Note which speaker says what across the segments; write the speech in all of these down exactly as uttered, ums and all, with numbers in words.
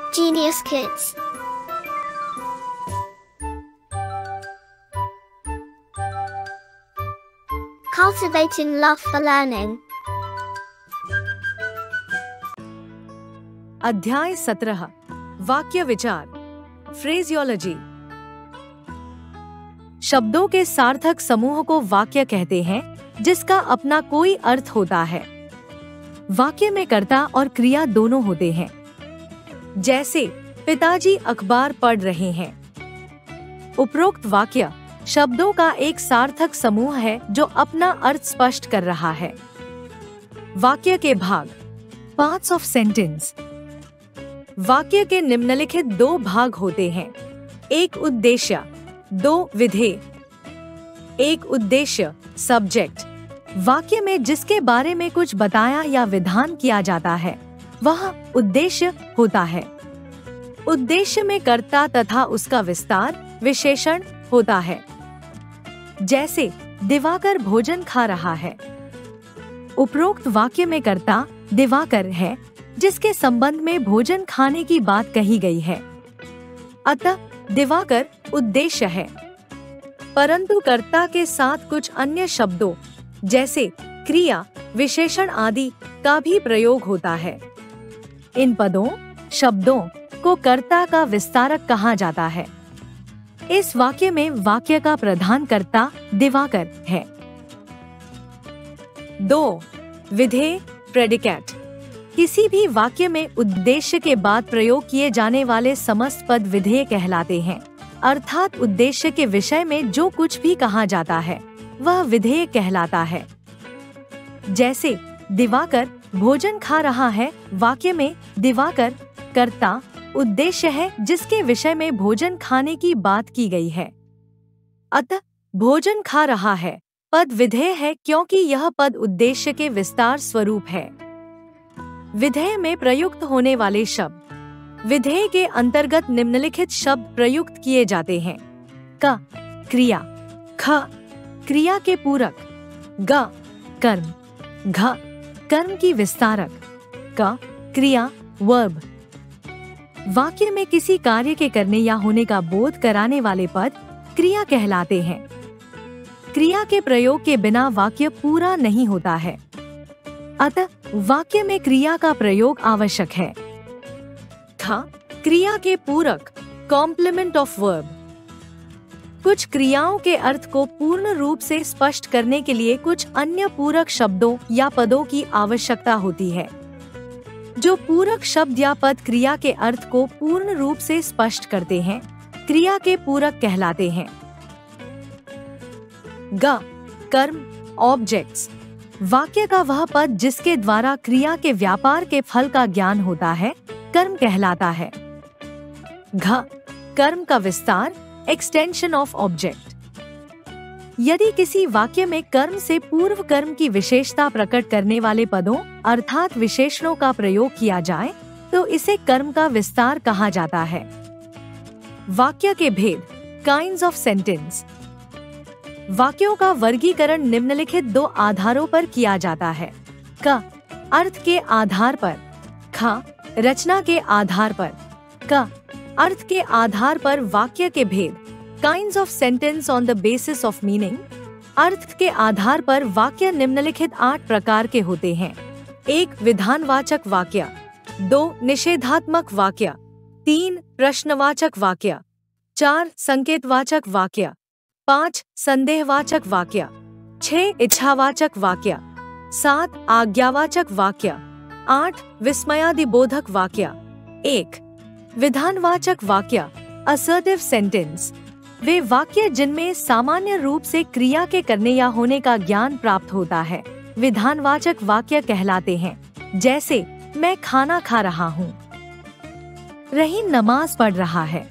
Speaker 1: Genius Kids. Cultivating love for learning.
Speaker 2: अध्याय सत्रह वाक्य विचार फ्रेजियोलॉजी। शब्दों के सार्थक समूह को वाक्य कहते हैं जिसका अपना कोई अर्थ होता है। वाक्य में कर्ता और क्रिया दोनों होते हैं। जैसे पिताजी अखबार पढ़ रहे हैं। उपरोक्त वाक्य शब्दों का एक सार्थक समूह है जो अपना अर्थ स्पष्ट कर रहा है। वाक्य के भाग पार्ट्स ऑफ सेंटेंस। वाक्य के निम्नलिखित दो भाग होते हैं, एक उद्देश्य, दो विधेय। एक उद्देश्य सब्जेक्ट, वाक्य में जिसके बारे में कुछ बताया या विधान किया जाता है वह उद्देश्य होता है। उद्देश्य में कर्ता तथा उसका विस्तार विशेषण होता है। जैसे दिवाकर भोजन खा रहा है। उपरोक्त वाक्य में कर्ता दिवाकर है जिसके संबंध में भोजन खाने की बात कही गई है, अतः दिवाकर उद्देश्य है। परंतु कर्ता के साथ कुछ अन्य शब्दों जैसे क्रिया, विशेषण आदि का भी प्रयोग होता है। इन पदों, शब्दों को कर्ता का विस्तारक कहा जाता है। इस वाक्य में वाक्य का प्रधान कर्ता दिवाकर है। दो विधेय प्रेडिकेट। किसी भी वाक्य में उद्देश्य के बाद प्रयोग किए जाने वाले समस्त पद विधेय कहलाते हैं, अर्थात उद्देश्य के विषय में जो कुछ भी कहा जाता है वह विधेय कहलाता है। जैसे दिवाकर भोजन खा रहा है, वाक्य में दिवाकर कर्ता उद्देश्य है जिसके विषय में भोजन खाने की बात की गई है, अतः भोजन खा रहा है पद विधेय है क्योंकि यह पद उद्देश्य के विस्तार स्वरूप है। विधेय में प्रयुक्त होने वाले शब्द। विधेय के अंतर्गत निम्नलिखित शब्द प्रयुक्त किए जाते हैं। क क्रिया, ख क्रिया के पूरक, ग कर्म, घ कर्म की विस्तारक, क क्रिया वर्ब। वाक्य में किसी कार्य के करने या होने का बोध कराने वाले पद क्रिया कहलाते हैं। क्रिया के प्रयोग के बिना वाक्य पूरा नहीं होता है, अतः वाक्य में क्रिया का प्रयोग आवश्यक है। ख क्रिया के पूरक कॉम्प्लीमेंट ऑफ वर्ब। कुछ क्रियाओं के अर्थ को पूर्ण रूप से स्पष्ट करने के लिए कुछ अन्य पूरक शब्दों या पदों की आवश्यकता होती है। जो पूरक शब्द या पद क्रिया के अर्थ को पूर्ण रूप से स्पष्ट करते हैं, क्रिया के पूरक कहलाते हैं। ग कर्म ऑब्जेक्ट्स। वाक्य का वह पद जिसके द्वारा क्रिया के व्यापार के फल का ज्ञान होता है कर्म कहलाता है। घ कर्म का विस्तार एक्सटेंशन ऑफ ऑब्जेक्ट। यदि किसी वाक्य में कर्म से पूर्व कर्म की विशेषता प्रकट करने वाले पदों अर्थात विशेषणों का प्रयोग किया जाए तो इसे कर्म का विस्तार कहा जाता है। वाक्य के भेद काइंड्स ऑफ सेंटेंस। वाक्यों का वर्गीकरण निम्नलिखित दो आधारों पर किया जाता है। क अर्थ के आधार पर, ख रचना के आधार पर। क अर्थ के आधार पर वाक्य के भेद kinds of sentence on the basis of meaning. अर्थ के आधार पर वाक्य निम्नलिखित आठ प्रकार के होते हैं। एक विधानवाचक वाक्य, दो निषेधात्मक वाक्य, तीन प्रश्नवाचक वाक्य, चार संकेतवाचक वाक्य, पाँच संदेहवाचक वाक्य, छह इच्छावाचक वाक्य, सात आज्ञावाचक वाक्य, आठ विस्मयादिबोधक वाक्य। एक विधानवाचक वाक्य असर्टिव सेंटेंस। वे वाक्य जिनमें सामान्य रूप से क्रिया के करने या होने का ज्ञान प्राप्त होता है विधानवाचक वाक्य कहलाते हैं। जैसे मैं खाना खा रहा हूँ, रहीम नमाज पढ़ रहा है।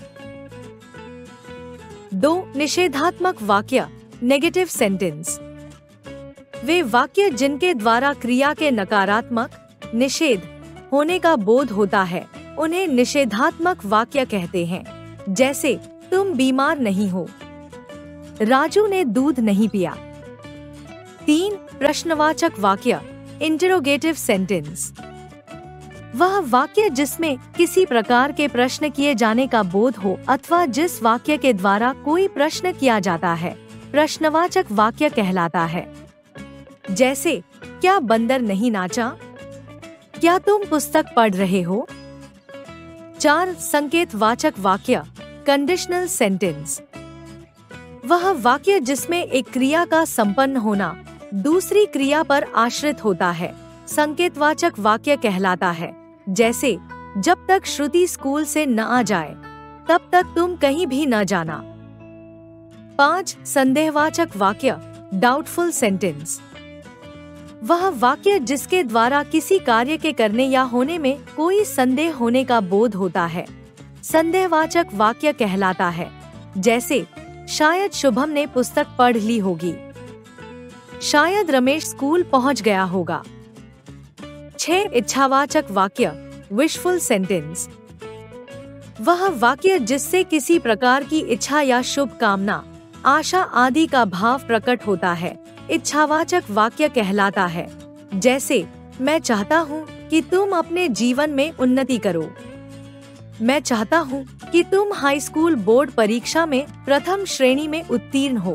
Speaker 2: दो निषेधात्मक वाक्य नेगेटिव सेंटेंस। वे वाक्य जिनके द्वारा क्रिया के नकारात्मक निषेध होने का बोध होता है उन्हें निषेधात्मक वाक्य कहते हैं। जैसे तुम बीमार नहीं हो, राजू ने दूध नहीं पिया। तीन प्रश्नवाचक वाक्य इंटरोगेटिव सेंटेंस। वह वाक्य जिसमें किसी प्रकार के प्रश्न किए जाने का बोध हो अथवा जिस वाक्य के द्वारा कोई प्रश्न किया जाता है प्रश्नवाचक वाक्य कहलाता है। जैसे, क्या बंदर नहीं नाचा? क्या तुम पुस्तक पढ़ रहे हो? चार, संकेतवाचक वाक्य, कंडीशनल सेंटेंस। वह वाक्य जिसमें एक क्रिया का संपन्न होना दूसरी क्रिया पर आश्रित होता है संकेतवाचक वाक्य कहलाता है। जैसे, जब तक श्रुति स्कूल से न आ जाए तब तक तुम कहीं भी न जाना। पाँच, संदेहवाचक वाक्य, डाउटफुल सेंटेंस। वह वाक्य जिसके द्वारा किसी कार्य के करने या होने में कोई संदेह होने का बोध होता है संदेहवाचक वाक्य कहलाता है। जैसे, शायद शुभम ने पुस्तक पढ़ ली होगी। शायद रमेश स्कूल पहुंच गया होगा। छह, इच्छावाचक वाक्य, विशफुल सेंटेंस। वह वाक्य जिससे किसी प्रकार की इच्छा या शुभ कामना, आशा आदि का भाव प्रकट होता है इच्छावाचक वाक्य कहलाता है। जैसे, मैं चाहता हूँ कि तुम अपने जीवन में उन्नति करो। मैं चाहता हूँ कि तुम हाई स्कूल बोर्ड परीक्षा में प्रथम श्रेणी में उत्तीर्ण हो।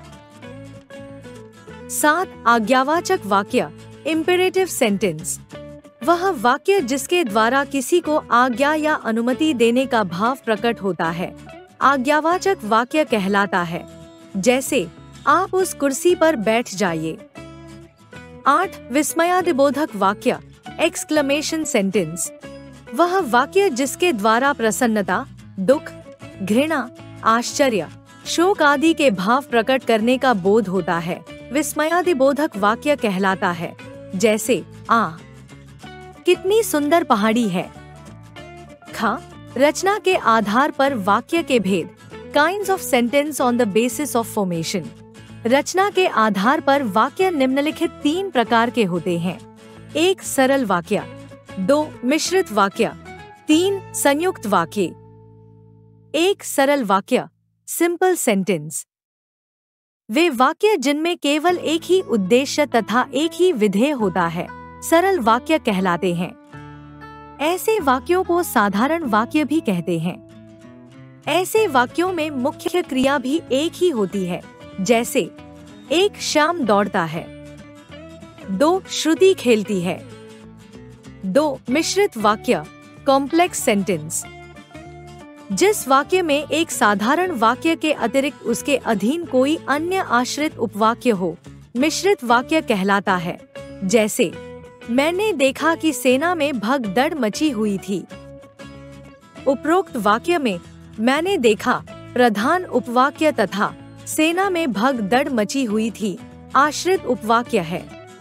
Speaker 2: सात, आज्ञावाचक वाक्य, इम्पेरेटिव सेंटेंस। वह वाक्य जिसके द्वारा किसी को आज्ञा या अनुमति देने का भाव प्रकट होता है आज्ञावाचक वाक्य कहलाता है। जैसे, आप उस कुर्सी पर बैठ जाइए। आठ, विस्मयादिबोधक वाक्य, एक्सक्लेमेशन सेंटेंस। वह वाक्य जिसके द्वारा प्रसन्नता, दुख, घृणा, आश्चर्य, शोक आदि के भाव प्रकट करने का बोध होता है विस्मयादिबोधक वाक्य कहलाता है। जैसे, आ, कितनी सुंदर पहाड़ी है। ख, रचना के आधार पर वाक्य के भेद, kinds of sentence on the basis of formation. रचना के आधार पर वाक्य निम्नलिखित तीन प्रकार के होते हैं। एक, सरल वाक्य। दो, मिश्रित वाक्य। तीन, संयुक्त वाक्य। एक सरल वाक्य, सिंपल सेंटेंस। वे वाक्य जिनमें केवल एक ही उद्देश्य तथा एक ही विधेय होता है सरल वाक्य कहलाते हैं। ऐसे वाक्यों को साधारण वाक्य भी कहते हैं। ऐसे वाक्यों में मुख्य क्रिया भी एक ही होती है। जैसे, एक, श्याम दौड़ता है। दो, श्रुति खेलती है। दो, मिश्रित वाक्य, कॉम्प्लेक्स सेंटेंस। जिस वाक्य में एक साधारण वाक्य के अतिरिक्त उसके अधीन कोई अन्य आश्रित उपवाक्य हो मिश्रित वाक्य कहलाता है। जैसे, मैंने देखा कि सेना में भगदड़ मची हुई थी। उपरोक्त वाक्य में मैंने देखा प्रधान उपवाक्य तथा सेना में भगदड़ मची हुई थी आश्रित उपवाक्य है।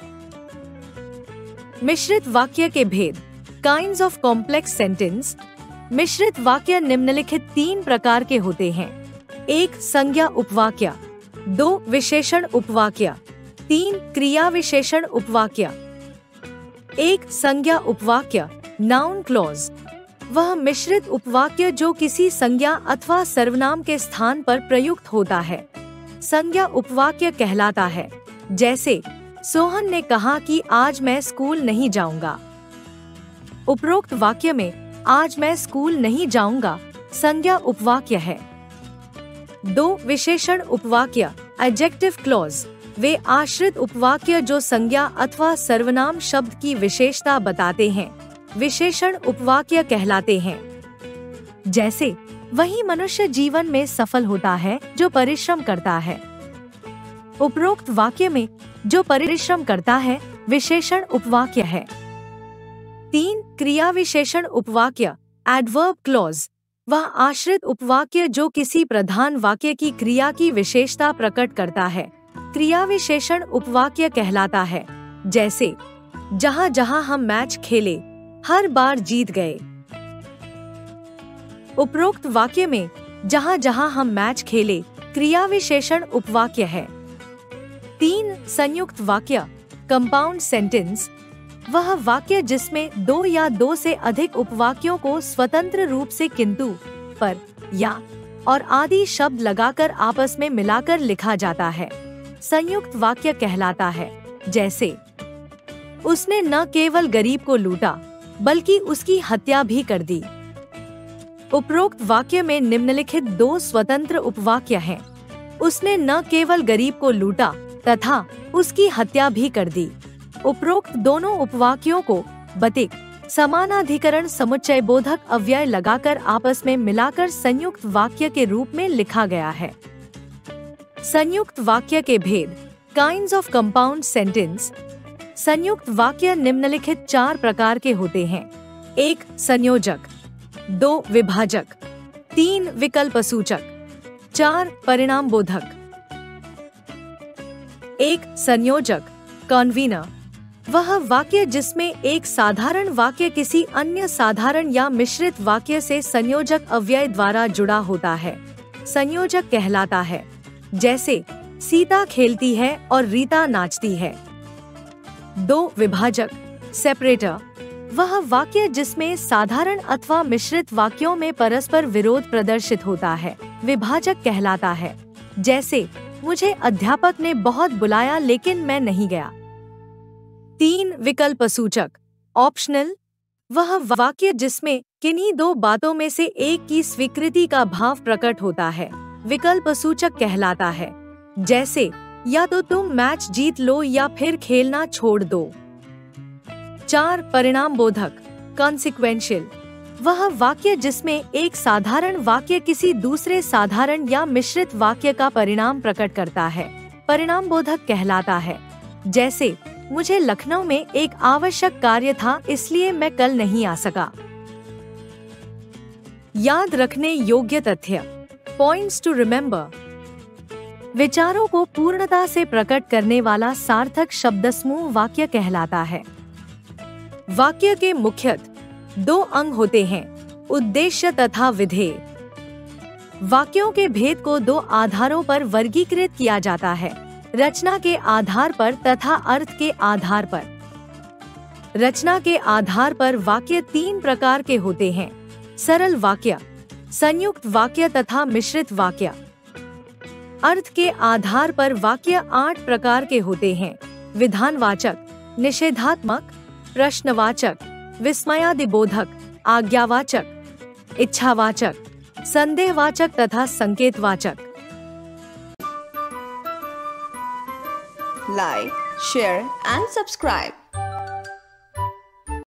Speaker 2: मिश्रित वाक्य के भेद, काइंड्स ऑफ कॉम्प्लेक्स सेंटेंस। मिश्रित वाक्य निम्नलिखित तीन प्रकार के होते हैं। एक, संज्ञा उपवाक्य। दो, विशेषण उपवाक्य। तीन, क्रिया विशेषण उपवाक्य। एक, संज्ञा उपवाक्य, नाउन क्लॉज। वह मिश्रित उपवाक्य जो किसी संज्ञा अथवा सर्वनाम के स्थान पर प्रयुक्त होता है संज्ञा उपवाक्य कहलाता है। जैसे, सोहन ने कहा कि आज मैं स्कूल नहीं जाऊंगा। उपरोक्त वाक्य में आज मैं स्कूल नहीं जाऊंगा संज्ञा उपवाक्य है। दो, विशेषण उपवाक्य, एडजेक्टिव क्लॉज। वे आश्रित उपवाक्य जो संज्ञा अथवा सर्वनाम शब्द की विशेषता बताते हैं विशेषण उपवाक्य कहलाते हैं। जैसे, वही मनुष्य जीवन में सफल होता है जो परिश्रम करता है। उपरोक्त वाक्य में जो परिश्रम करता है विशेषण उपवाक्य है। तीन, क्रिया विशेषण उपवाक्य, एडवर्ब क्लॉज। वह आश्रित उपवाक्य जो किसी प्रधान वाक्य की क्रिया की विशेषता प्रकट करता है क्रिया विशेषण उपवाक्य कहलाता है। जैसे, जहाँ जहाँ हम मैच खेले हर बार जीत गए। उपरोक्त वाक्य में जहाँ जहाँ हम मैच खेले क्रिया विशेषण उपवाक्य है। तीन, संयुक्त वाक्य, कंपाउंड सेंटेंस। वह वाक्य जिसमें दो या दो से अधिक उपवाक्यों को स्वतंत्र रूप से किंतु, पर, या और आदि शब्द लगाकर आपस में मिलाकर लिखा जाता है संयुक्त वाक्य कहलाता है। जैसे, उसने न केवल गरीब को लूटा बल्कि उसकी हत्या भी कर दी। उपरोक्त वाक्य में निम्नलिखित दो स्वतंत्र उपवाक्य हैं। उसने न केवल गरीब को लूटा तथा उसकी हत्या भी कर दी। उपरोक्त दोनों उपवाक्यों को बतिक समानाधिकरण समुच्चय बोधक अव्यय लगाकर आपस में मिलाकर संयुक्त वाक्य के रूप में लिखा गया है। संयुक्त वाक्य के भेद, काइंड्स ऑफ कंपाउंड सेंटेंस। संयुक्त वाक्य निम्नलिखित चार प्रकार के होते हैं। एक, संयोजक। दो, विभाजक। तीन, विकल्प सूचक। चार, परिणाम बोधक। एक, संयोजक, कन्वीनर। वह वाक्य जिसमें एक साधारण वाक्य किसी अन्य साधारण या मिश्रित वाक्य से संयोजक अव्यय द्वारा जुड़ा होता है, संयोजक कहलाता है। जैसे सीता खेलती है और रीता नाचती है। दो, विभाजक, सेपरेटर। वह वाक्य जिसमें साधारण अथवा मिश्रित वाक्यों में परस्पर विरोध प्रदर्शित होता है, विभाजक कहलाता है। जैसे मुझे अध्यापक ने बहुत बुलाया लेकिन मैं नहीं गया। तीन, विकल्प सूचक, ऑप्शनल। वह वाक्य जिसमें किन्हीं दो बातों में से एक की स्वीकृति का भाव प्रकट होता है, विकल्प सूचक कहलाता है। जैसे या तो तुम मैच जीत लो या फिर खेलना छोड़ दो। चार, परिणाम बोधक, कॉन्सिक्वेंशियल। वह वाक्य जिसमें एक साधारण वाक्य किसी दूसरे साधारण या मिश्रित वाक्य का परिणाम प्रकट करता है, परिणाम बोधक कहलाता है। जैसे मुझे लखनऊ में एक आवश्यक कार्य था इसलिए मैं कल नहीं आ सका। याद रखने योग्य तथ्य, पॉइंट्स टू रिमेम्बर। विचारों को पूर्णता से प्रकट करने वाला सार्थक शब्द समूह वाक्य कहलाता है। वाक्य के मुख्यतः दो अंग होते हैं, उद्देश्य तथा विधेय। वाक्यों के भेद को दो आधारों पर वर्गीकृत किया जाता है, रचना के आधार पर तथा अर्थ के आधार पर। रचना के आधार पर वाक्य तीन प्रकार के होते हैं, सरल वाक्य, संयुक्त वाक्य तथा मिश्रित वाक्य। अर्थ के आधार पर वाक्य आठ प्रकार के होते हैं, विधानवाचक, निषेधात्मक, प्रश्नवाचक, विस्मयादिबोधक, आज्ञावाचक, इच्छावाचक, संदेहवाचक तथा संकेतवाचक।
Speaker 3: Like, share and subscribe.